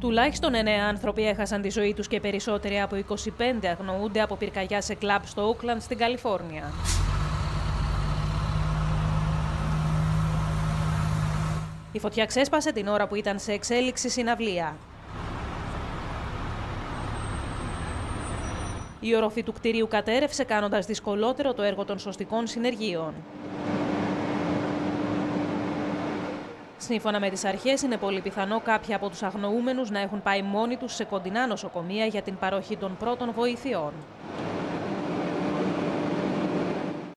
Τουλάχιστον 9 άνθρωποι έχασαν τη ζωή τους και περισσότεροι από 25 αγνοούνται από πυρκαγιά σε κλαμπ στο Όκλαντ στην Καλιφόρνια. Η φωτιά ξέσπασε την ώρα που ήταν σε εξέλιξη συναυλία. Η οροφή του κτηρίου κατέρρευσε, κάνοντας δυσκολότερο το έργο των σωστικών συνεργείων. Σύμφωνα με τις αρχές, είναι πολύ πιθανό κάποιοι από τους αγνοούμενους να έχουν πάει μόνοι τους σε κοντινά νοσοκομεία για την παροχή των πρώτων βοηθειών.